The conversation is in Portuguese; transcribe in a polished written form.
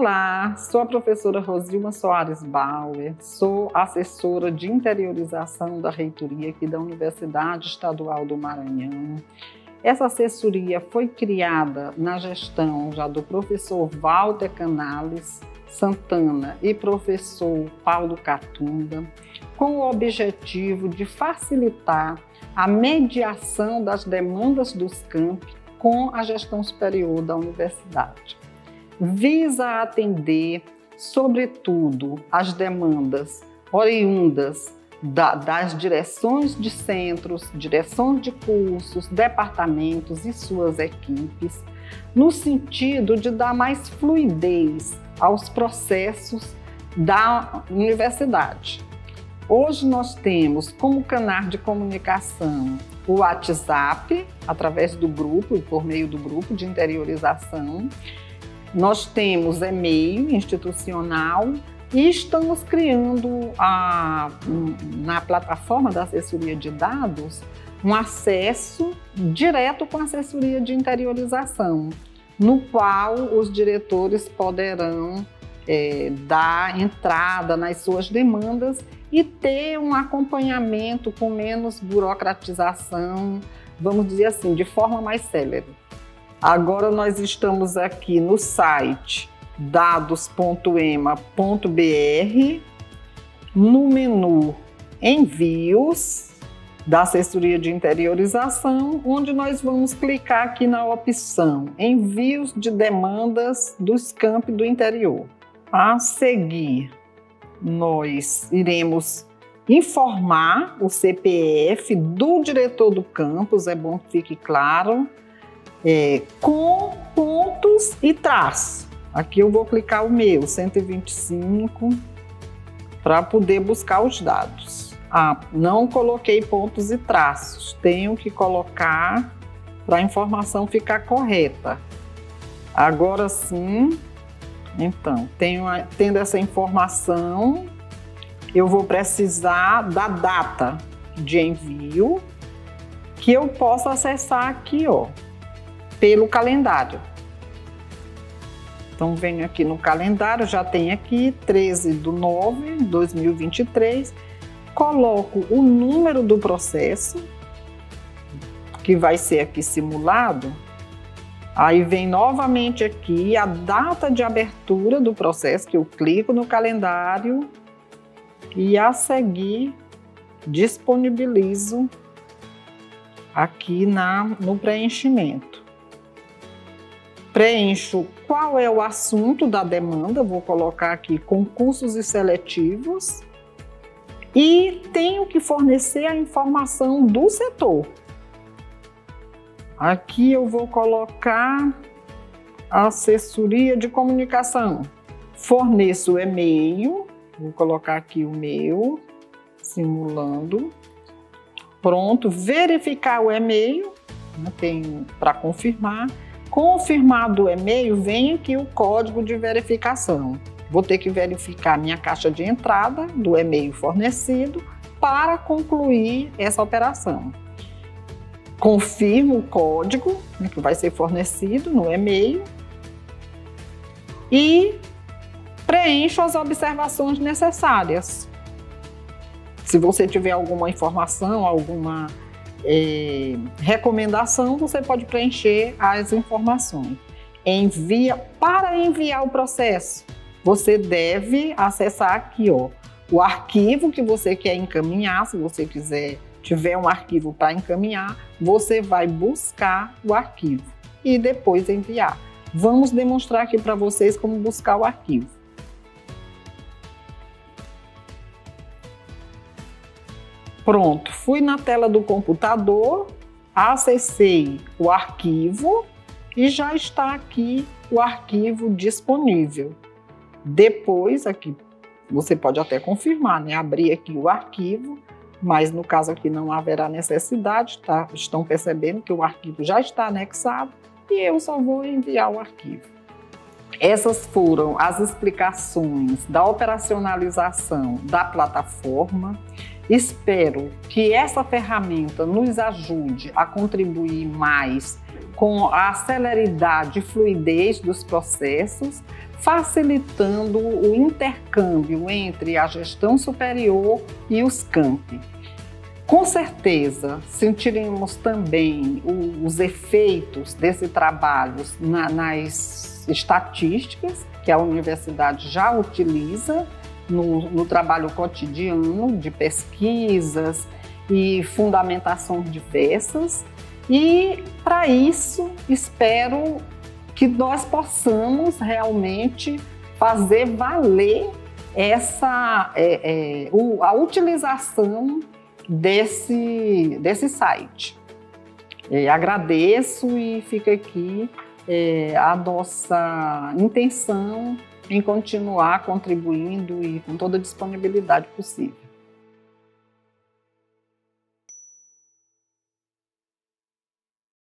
Olá, sou a professora Rosilma Soares Bauer, sou assessora de interiorização da reitoria aqui da Universidade Estadual do Maranhão. Essa assessoria foi criada na gestão já do professor Walter Canales Santana e professor Paulo Catunda, com o objetivo de facilitar a mediação das demandas dos campi com a gestão superior da universidade. Visa atender, sobretudo, as demandas oriundas das direções de centros, direções de cursos, departamentos e suas equipes, no sentido de dar mais fluidez aos processos da universidade. Hoje nós temos como canal de comunicação o WhatsApp, através do grupo e por meio do grupo de interiorização. Nós temos e-mail institucional e estamos criando na plataforma da assessoria de dados um acesso direto com a assessoria de interiorização, no qual os diretores poderão dar entrada nas suas demandas e ter um acompanhamento com menos burocratização, vamos dizer assim, de forma mais célere. Agora nós estamos aqui no site dados.ema.br, no menu Envios da assessoria de interiorização, onde nós vamos clicar aqui na opção Envios de demandas dos campi do interior. A seguir, nós iremos informar o CPF do diretor do campus, é bom que fique claro, com pontos e traços. Aqui eu vou clicar o meu, 125, para poder buscar os dados. Não coloquei pontos e traços, tenho que colocar para a informação ficar correta. Agora sim, então, tendo essa informação, eu vou precisar da data de envio, que eu posso acessar aqui, ó, pelo calendário. Então, venho aqui no calendário, já tem aqui 13/9/2023, coloco o número do processo, que vai ser aqui simulado, aí vem novamente aqui a data de abertura do processo, que eu clico no calendário e a seguir disponibilizo aqui no preenchimento. Preencho qual é o assunto da demanda, vou colocar aqui concursos e seletivos e tenho que fornecer a informação do setor. Aqui eu vou colocar assessoria de comunicação. Forneço o e-mail, vou colocar aqui o meu, simulando. Pronto, verificar o e-mail, tem para confirmar. Confirmado o e-mail, vem aqui o código de verificação. Vou ter que verificar minha caixa de entrada do e-mail fornecido para concluir essa operação. Confirmo o código que vai ser fornecido no e-mail e preencho as observações necessárias. Se você tiver alguma informação, alguma recomendação, você pode preencher as informações. Para enviar o processo, você deve acessar aqui, ó, o arquivo que você quer encaminhar. Se você tiver um arquivo para encaminhar, você vai buscar o arquivo e depois enviar. Vamos demonstrar aqui para vocês como buscar o arquivo. Pronto, fui na tela do computador, acessei o arquivo e já está aqui o arquivo disponível. Depois, aqui, você pode até confirmar, né? Abrir aqui o arquivo, mas no caso aqui não haverá necessidade, tá? Estão percebendo que o arquivo já está anexado e eu só vou enviar o arquivo. Essas foram as explicações da operacionalização da plataforma. Espero que essa ferramenta nos ajude a contribuir mais com a celeridade e fluidez dos processos, facilitando o intercâmbio entre a gestão superior e os campi. Com certeza, sentiremos também os efeitos desse trabalho nas estatísticas, que a universidade já utiliza no trabalho cotidiano de pesquisas e fundamentações diversas. E, para isso, espero que nós possamos realmente fazer valer a utilização desse site. Agradeço e fica aqui a nossa intenção em continuar contribuindo e com toda a disponibilidade possível.